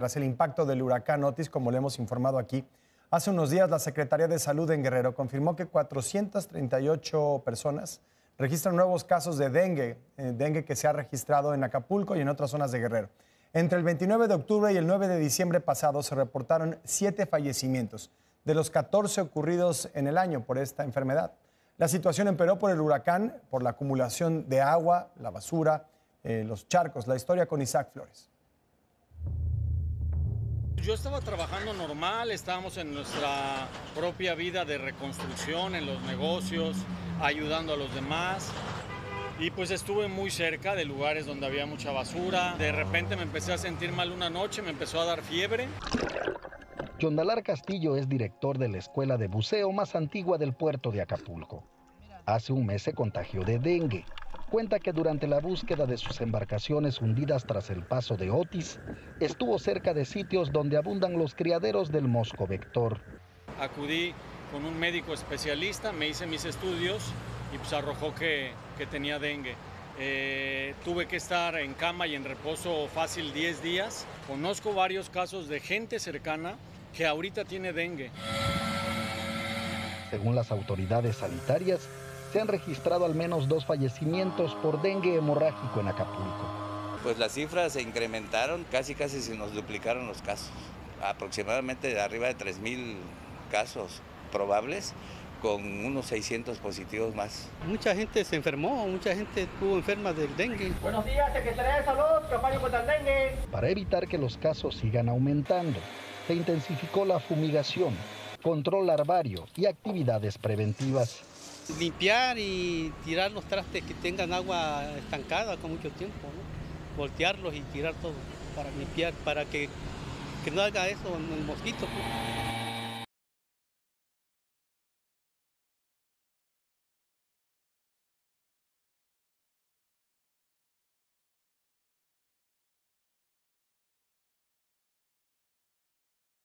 Tras el impacto del huracán Otis, como le hemos informado aquí, hace unos días la Secretaría de Salud en Guerrero confirmó que 438 personas registran nuevos casos de dengue que se ha registrado en Acapulco y en otras zonas de Guerrero. Entre el 29 de octubre y el 9 de diciembre pasado se reportaron 7 fallecimientos, de los 14 ocurridos en el año por esta enfermedad. La situación empeoró por el huracán, por la acumulación de agua, la basura, los charcos. La historia con Isaac Flores. Yo estaba trabajando normal, estábamos en nuestra propia vida de reconstrucción, en los negocios, ayudando a los demás. Y pues estuve muy cerca de lugares donde había mucha basura. De repente me empecé a sentir mal una noche, me empezó a dar fiebre. Yondalar Castillo es director de la escuela de buceo más antigua del puerto de Acapulco. Hace un mes se contagió de dengue. Cuenta que durante la búsqueda de sus embarcaciones hundidas tras el paso de Otis, estuvo cerca de sitios donde abundan los criaderos del mosco vector. Acudí con un médico especialista, me hice mis estudios y pues arrojó que tenía dengue. Tuve que estar en cama y en reposo fácil 10 días. Conozco varios casos de gente cercana que ahorita tiene dengue. Según las autoridades sanitarias, se han registrado al menos 2 fallecimientos por dengue hemorrágico en Acapulco. Pues las cifras se incrementaron, casi se nos duplicaron los casos. Aproximadamente de arriba de 3,000 casos probables, con unos 600 positivos más. Mucha gente se enfermó, mucha gente estuvo enferma del dengue. Buenos días, Secretaría de Salud, campaña contra el dengue. Para evitar que los casos sigan aumentando, se intensificó la fumigación, control larvario y actividades preventivas. Limpiar y tirar los trastes que tengan agua estancada con mucho tiempo, ¿no? Voltearlos y tirar todo para limpiar, para que no haga eso en el mosquito, pues.